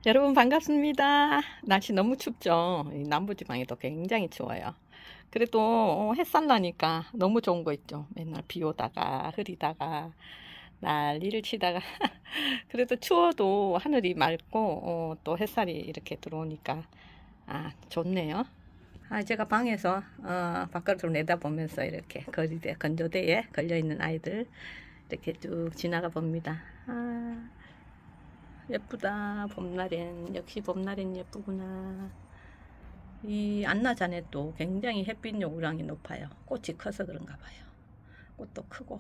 여러분 반갑습니다. 날씨 너무 춥죠? 이 남부지방에도 굉장히 추워요. 그래도 햇살 나니까 너무 좋은 거 있죠. 맨날 비 오다가 흐리다가 난리를 치다가 그래도 추워도 하늘이 맑고 또 햇살이 이렇게 들어오니까 좋네요. 제가 방에서 바깥으로 내다보면서 이렇게 거리대 건조대에 걸려있는 아이들 이렇게 쭉 지나가 봅니다. 예쁘다. 봄날엔 역시 봄날엔 예쁘구나. 이 안나자네도 굉장히 햇빛 요구량이 높아요. 꽃이 커서 그런가 봐요. 꽃도 크고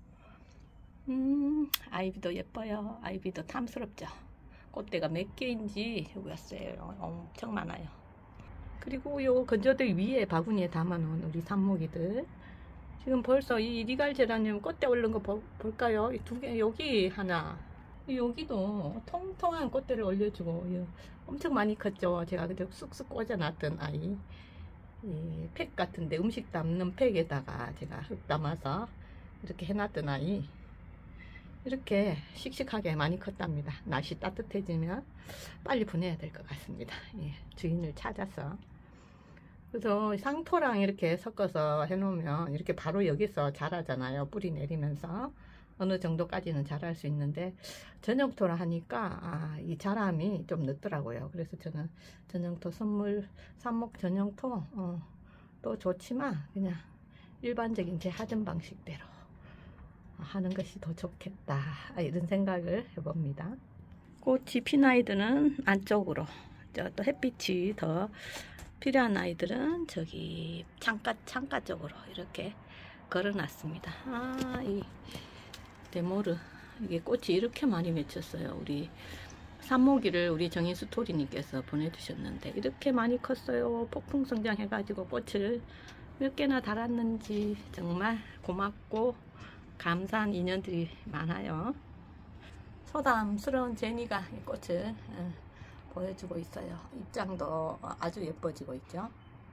아이비도 예뻐요. 아이비도 탐스럽죠. 꽃대가 몇 개인지 여기 왔어요. 엄청 많아요. 그리고 요 건조대 위에 바구니에 담아놓은 우리 산모기들, 지금 벌써 이 리갈 제라늄 꽃대 오른 거 볼까요? 이 두 개, 여기 하나, 여기도 통통한 꽃대를 올려주고 엄청 많이 컸죠. 제가 그때 쑥쑥 꽂아놨던 아이, 이 팩 같은데 음식 담는 팩에다가 제가 흙 담아서 이렇게 해놨던 아이, 이렇게 씩씩하게 많이 컸답니다. 날씨 따뜻해지면 빨리 보내야 될 것 같습니다. 주인을 찾아서. 그래서 상토랑 이렇게 섞어서 해놓으면 이렇게 바로 여기서 자라잖아요. 뿌리 내리면서 어느 정도까지는 자랄 수 있는데, 전용토라 하니까 이 자람이 좀 늦더라고요. 그래서 저는 전용토 선물 삽목 전용토 또 좋지만 그냥 일반적인 제 하던 방식대로 하는 것이 더 좋겠다, 이런 생각을 해봅니다. 꽃이 핀 아이들은 안쪽으로, 또 햇빛이 더 필요한 아이들은 저기 창가 쪽으로 이렇게 걸어놨습니다. 이 데모르, 이게 꽃이 이렇게 많이 맺혔어요. 우리 산모기를 우리 정인수 토리님께서 보내주셨는데 이렇게 많이 컸어요. 폭풍 성장해가지고 꽃을 몇 개나 달았는지 정말 고맙고 감사한 인연들이 많아요. 소담스러운 제니가 이 꽃을 보여주고 있어요. 입장도 아주 예뻐지고 있죠.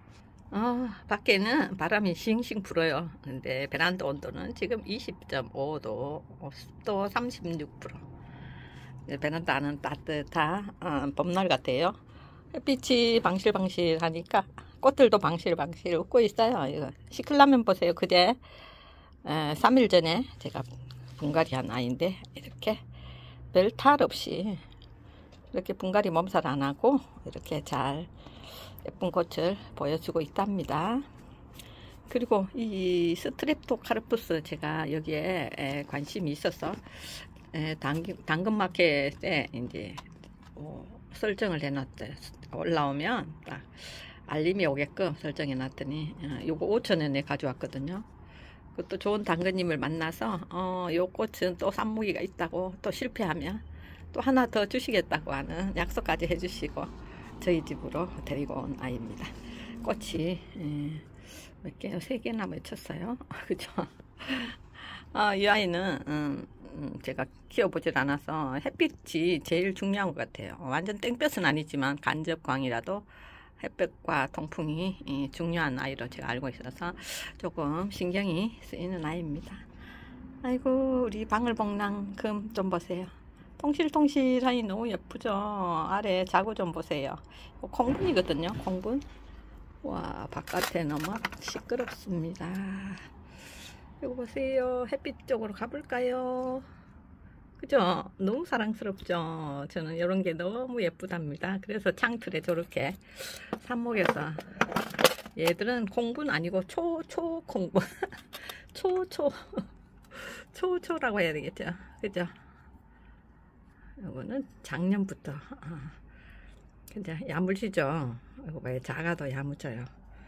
밖에는 바람이 싱싱 불어요. 근데 베란다 온도는 지금 20.5도, 습도 36%. 베란다 안은 따뜻한 봄날 같아요. 햇빛이 방실방실 하니까 꽃들도 방실방실 웃고 있어요. 이거 시클라면 보세요. 그제 3일 전에 제가 분갈이 한 아이인데 이렇게 별 탈 없이 이렇게 분갈이 몸살 안 하고 이렇게 잘 예쁜 꽃을 보여주고 있답니다. 그리고 이 스트랩토카르푸스, 제가 여기에 관심이 있어서 당근마켓에 이제 설정을 해놨대요. 올라오면 딱 알림이 오게끔 설정해 놨더니 요거 5,000원에 가져왔거든요. 그것도 좋은 당근님을 만나서 요 꽃은 또 삽무기가 있다고, 또 실패하면 또 하나 더 주시겠다고 하는 약속까지 해주시고 저희 집으로 데리고 온 아이입니다. 꽃이 몇 개요? 3개나 맺혔어요. 그죠? 이 아이는 제가 키워보질 않아서 햇빛이 제일 중요한 것 같아요. 완전 땡볕은 아니지만 간접광이라도 햇볕과 통풍이 중요한 아이로 제가 알고 있어서 조금 신경이 쓰이는 아이입니다. 아이고, 우리 방울복랑 금 좀 보세요. 통실통실하니 너무 예쁘죠. 아래 자구 좀 보세요. 콩분이거든요. 콩분. 와, 바깥에 너무 시끄럽습니다. 이거 보세요. 햇빛 쪽으로 가볼까요? 그죠? 너무 사랑스럽죠? 저는 이런 게 너무 예쁘답니다. 그래서 창틀에 저렇게 삽목에서, 얘들은 콩분 아니고 초콩분 초초라고 해야 되겠죠? 그죠? 이거는 작년부터 그냥 야물지죠. 이거 왜 작아도 야무져요.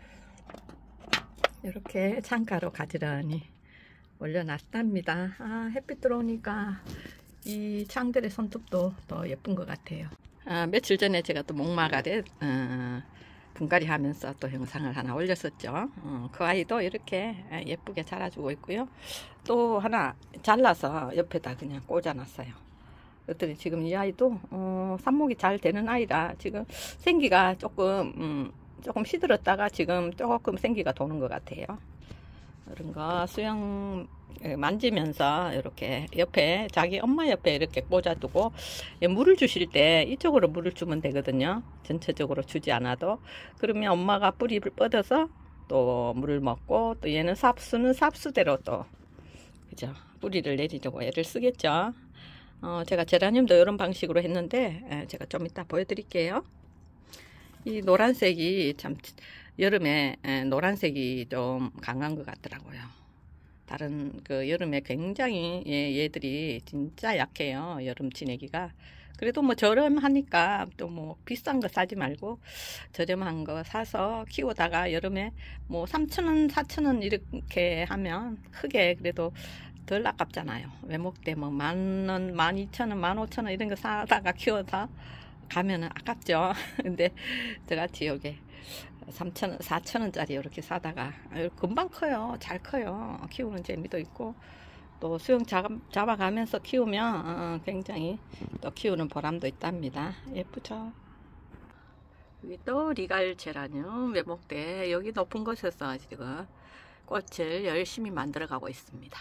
이렇게 창가로 가지런히 올려놨답니다. 햇빛 들어오니까 이 창들의 손톱도 더 예쁜 것 같아요. 며칠 전에 제가 또 목마가래 분갈이 하면서 또 영상을 하나 올렸었죠. 그 아이도 이렇게 예쁘게 자라주고 있고요. 또 하나 잘라서 옆에다 그냥 꽂아놨어요. 그랬더니 지금 이 아이도 삽목이 잘 되는 아이라 지금 생기가 조금 시들었다가 지금 조금 생기가 도는 것 같아요. 이런 거 수영 만지면서 이렇게 옆에 자기 엄마 옆에 이렇게 꽂아두고 물을 주실 때 이쪽으로 물을 주면 되거든요. 전체적으로 주지 않아도. 그러면 엄마가 뿌리를 뻗어서 또 물을 먹고, 또 얘는 삽수는 삽수대로 또 그죠, 뿌리를 내리려고 애를 쓰겠죠. 제가 제라늄도 이런 방식으로 했는데 제가 좀 이따 보여드릴게요. 이 노란색이 참 여름에 노란색이 좀 강한 것 같더라고요. 다른 그 여름에 굉장히 얘들이 진짜 약해요. 여름 지내기가. 그래도 뭐 저렴하니까 또 뭐 비싼 거 사지 말고 저렴한 거 사서 키우다가 여름에 뭐 3,000원, 4,000원 이렇게 하면 크게 그래도 덜 아깝잖아요. 외목대 뭐 10,000원, 12,000원, 15,000원 이런 거 사다가 키워서 가면은 아깝죠. 근데 저같이 여기 3,000원, 4,000원짜리 이렇게 사다가 금방 커요. 잘 커요. 키우는 재미도 있고 또 수영 잡아가면서 키우면 굉장히 또 키우는 보람도 있답니다. 예쁘죠? 여기 또 리갈 제라늄 외목대, 여기 높은 곳에서 지금 꽃을 열심히 만들어 가고 있습니다.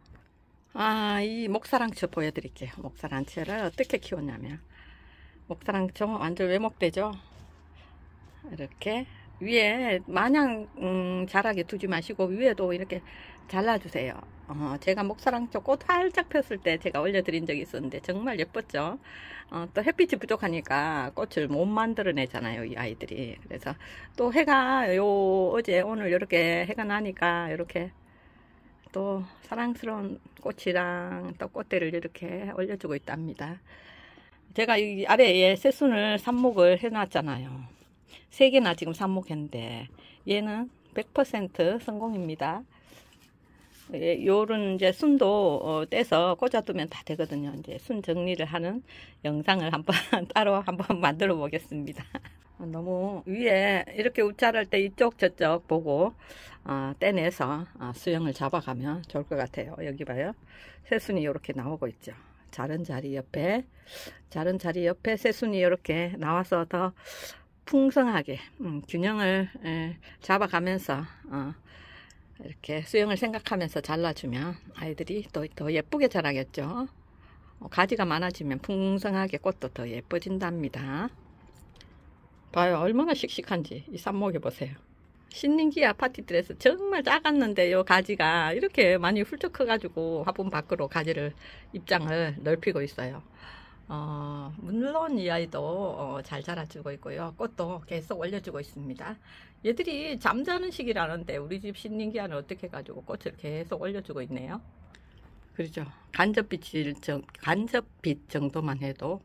이 목사랑초 보여드릴게요. 목사랑초를 어떻게 키웠냐면, 목사랑초 완전 외목대죠. 이렇게 위에 마냥 자라게 두지 마시고 위에도 이렇게 잘라주세요. 제가 목사랑초 꽃 활짝 폈을 때 제가 올려드린 적이 있었는데 정말 예뻤죠. 또 햇빛이 부족하니까 꽃을 못 만들어내잖아요, 이 아이들이. 그래서 또 해가 어제 오늘 이렇게 해가 나니까 이렇게 또 사랑스러운 꽃이랑 또 꽃대를 이렇게 올려주고 있답니다. 제가 이 아래에 새순을 삽목을 해놨잖아요. 3개나 지금 삽목했는데 얘는 100% 성공입니다. 요런 이제 순도 떼서 꽂아두면 다 되거든요. 이제 순 정리를 하는 영상을 한번 따로 한번 만들어 보겠습니다. 너무 위에 이렇게 우짜를 때 이쪽 저쪽 보고 떼내서 수영을 잡아가면 좋을 것 같아요. 여기 봐요. 새순이 이렇게 나오고 있죠. 자른 자리 옆에 새순이 이렇게 나와서 더 풍성하게 균형을 잡아가면서 이렇게 수영을 생각하면서 잘라주면 아이들이 또 더 예쁘게 자라겠죠. 가지가 많아지면 풍성하게 꽃도 더 예뻐진답니다. 봐요, 얼마나 씩씩한지. 이 삽목에 보세요. 신nin기아 파티들에서 정말 작았는데 요 가지가 이렇게 많이 훌쩍 커가지고 화분 밖으로 가지를 입장을 넓히고 있어요. 물론 이 아이도 잘 자라주고 있고요. 꽃도 계속 올려주고 있습니다. 얘들이 잠자는 시기라는데 우리 집 신nin기아는 어떻게 해가지고 꽃을 계속 올려주고 있네요. 그렇죠. 간접빛 정도만 해도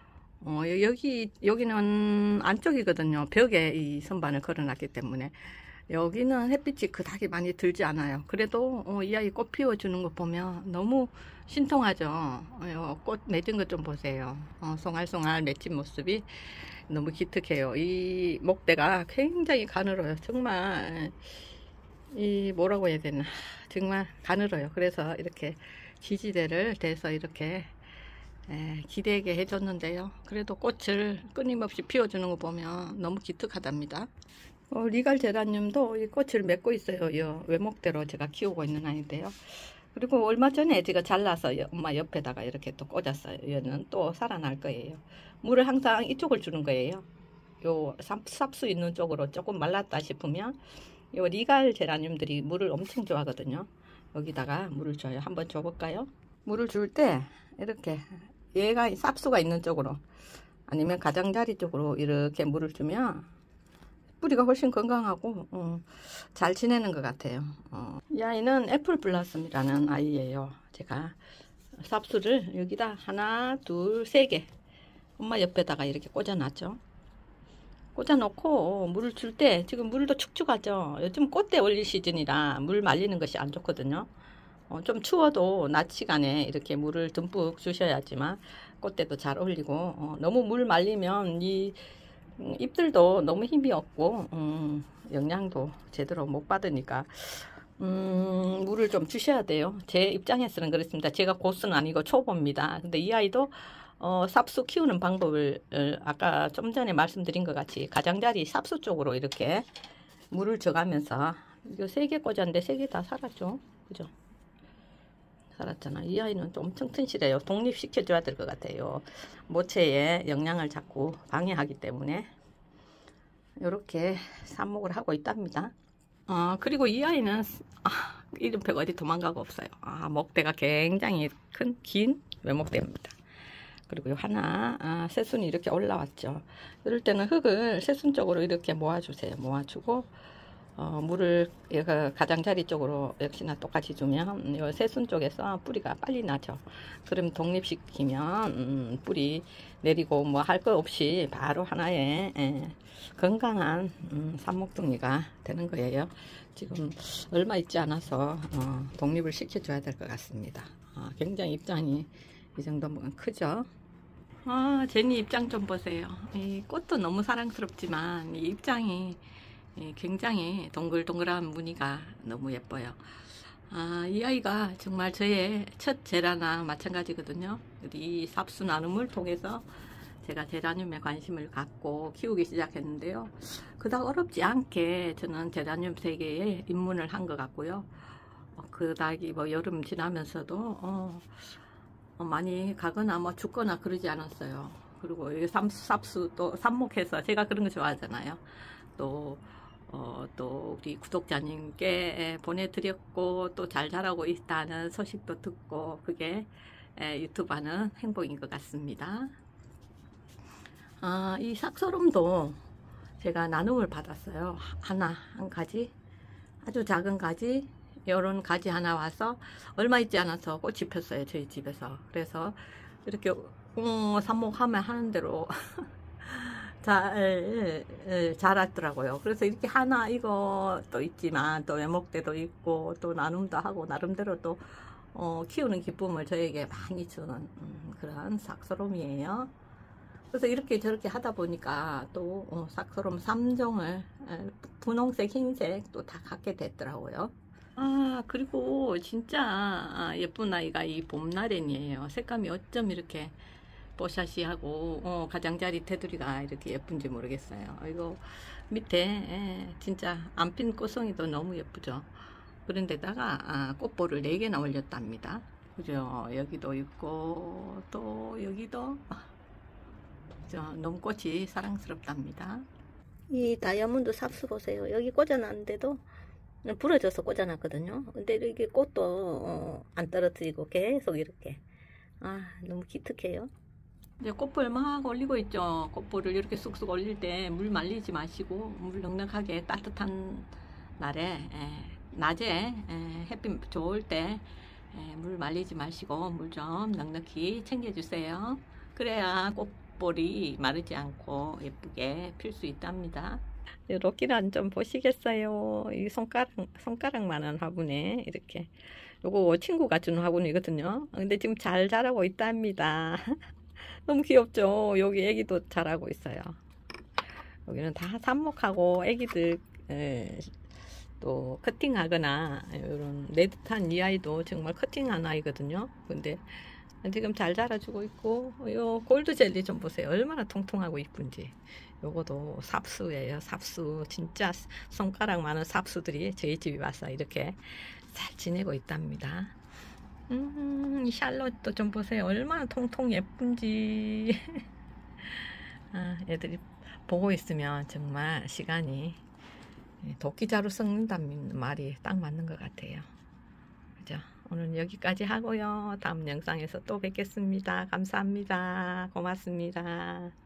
여기는 안쪽이거든요. 벽에 이 선반을 걸어놨기 때문에 여기는 햇빛이 그닥이 많이 들지 않아요. 그래도 이 아이 꽃 피워주는 거 보면 너무 신통하죠. 꽃 맺은 것 좀 보세요. 송알송알 맺힌 모습이 너무 기특해요. 이 목대가 굉장히 가늘어요. 정말 이 뭐라고 해야 되나, 정말 가늘어요. 그래서 이렇게 지지대를 대서 이렇게 기대게 해줬는데요. 그래도 꽃을 끊임없이 피워주는 거 보면 너무 기특하답니다. 리갈 제라늄도 이 꽃을 맺고 있어요. 이 외목대로 제가 키우고 있는 아이인데요. 그리고 얼마 전에 제가 잘라서 엄마 옆에다가 이렇게 또 꽂았어요. 얘는 또 살아날 거예요. 물을 항상 이쪽을 주는 거예요. 요 삽수 있는 쪽으로 조금 말랐다 싶으면 요 리갈 제라늄들이 물을 엄청 좋아하거든요. 여기다가 물을 줘요. 한번 줘볼까요? 물을 줄 때 이렇게 얘가 삽수가 있는 쪽으로 아니면 가장자리 쪽으로 이렇게 물을 주면 뿌리가 훨씬 건강하고 잘 지내는 것 같아요. 이 아이는 애플 블라썸이라는 아이예요. 제가 삽수를 여기다 하나, 둘, 3개 엄마 옆에다가 이렇게 꽂아놨죠. 꽂아놓고 물을 줄 때 지금 물도 축축하죠. 요즘 꽃대 올릴 시즌이라 물 말리는 것이 안 좋거든요. 좀 추워도 낮 시간에 이렇게 물을 듬뿍 주셔야지만 꽃대도 잘 어울리고 너무 물 말리면 이 잎들도 너무 힘이 없고 영양도 제대로 못 받으니까 물을 좀 주셔야 돼요. 제 입장에서는 그렇습니다. 제가 고수는 아니고 초보입니다. 근데 이 아이도 삽수 키우는 방법을 아까 좀 전에 말씀드린 것 같이 가장자리 삽수 쪽으로 이렇게 물을 줘가면서 이거 3개 꽂았는데 3개 다 살았죠. 그죠? 살았잖아. 이 아이는 좀 엄청 튼실해요. 독립시켜줘야 될 것 같아요. 모체에 영양을 자꾸 방해하기 때문에 이렇게 삽목을 하고 있답니다. 그리고 이 아이는 이름표가 어디 도망가고 없어요. 목대가 굉장히 긴 외목대입니다. 그리고 하나 새순이 이렇게 올라왔죠. 이럴 때는 흙을 새순 쪽으로 이렇게 모아주세요. 모아주고 물을 가장자리 쪽으로 역시나 똑같이 주면 이 새순 쪽에서 뿌리가 빨리 나죠. 그럼 독립시키면 뿌리 내리고 뭐 할 거 없이 바로 하나의 건강한 삽목둥이가 되는 거예요. 지금 얼마 있지 않아서 독립을 시켜줘야 될 것 같습니다. 굉장히 입장이 이 정도면 크죠. 제니 입장 좀 보세요. 이 꽃도 너무 사랑스럽지만 이 입장이 굉장히 동글동글한 무늬가 너무 예뻐요. 이 아이가 정말 저의 첫 제라나 마찬가지거든요. 이 삽수 나눔을 통해서 제가 제라늄에 관심을 갖고 키우기 시작했는데요. 그닥 어렵지 않게 저는 제라늄 세계에 입문을 한 것 같고요. 그닥이 뭐 여름 지나면서도 많이 가거나 뭐 죽거나 그러지 않았어요. 그리고 이 삽수 또 삽목해서 제가 그런 거 좋아하잖아요. 또 우리 구독자님께 보내드렸고 또 잘 자라고 있다는 소식도 듣고 그게 유튜브 하는 행복인 것 같습니다. 이 삭소름도 제가 나눔을 받았어요. 한 가지 아주 작은 가지 이런 가지 하나 와서 얼마 있지 않아서 꽃이 폈어요. 저희 집에서. 그래서 이렇게 삽목하면 하는 대로 자랐더라고요. 그래서 이렇게 하나 이것도 있지만 또 외목대도 있고 또 나눔도 하고 나름대로 또 키우는 기쁨을 저에게 많이 주는 그런 삭소롬이에요. 그래서 이렇게 저렇게 하다 보니까 또 삭소롬 3종을 분홍색, 흰색 또 다 갖게 됐더라고요. 그리고 진짜 예쁜 아이가 이 봄나렌이에요. 색감이 어쩜 이렇게 뽀샤시하고 가장자리 테두리가 이렇게 예쁜지 모르겠어요. 이거 밑에 진짜 안 핀 꽃송이도 너무 예쁘죠. 그런데다가 꽃볼을 4개나 올렸답니다. 그죠? 여기도 있고 또 여기도 너무 꽃이 사랑스럽답니다. 이 다이아몬드 삽수 보세요. 여기 꽂아놨는데도 부러져서 꽂아놨거든요. 근데 이게 꽃도 안 떨어뜨리고 계속 이렇게 너무 기특해요. 이제 꽃볼 막 올리고 있죠. 꽃볼을 이렇게 쑥쑥 올릴 때 물 말리지 마시고 물 넉넉하게 따뜻한 날에 낮에 햇빛 좋을 때 물 말리지 마시고 물 좀 넉넉히 챙겨주세요. 그래야 꽃볼이 마르지 않고 예쁘게 필 수 있답니다. 로키란 좀 보시겠어요? 이 손가락만한 화분에 이렇게 요거 친구가 준 화분이거든요. 근데 지금 잘 자라고 있답니다. 너무 귀엽죠? 여기 애기도 자라고 있어요. 여기는 다 삽목하고 애기들 또 커팅하거나 이런 네듯한 이 아이도 정말 커팅한 아이거든요. 근데 지금 잘 자라주고 있고 요 골드 젤리 좀 보세요. 얼마나 통통하고 이쁜지. 요거도 삽수예요. 삽수. 진짜 손가락 많은 삽수들이 저희 집에 와서 이렇게 잘 지내고 있답니다. 이 샬롯도 좀 보세요. 얼마나 통통 예쁜지. 애들이 보고 있으면 정말 시간이 도끼자루 썩는다는 말이 딱 맞는 것 같아요. 그죠? 오늘 여기까지 하고요. 다음 영상에서 또 뵙겠습니다. 감사합니다. 고맙습니다.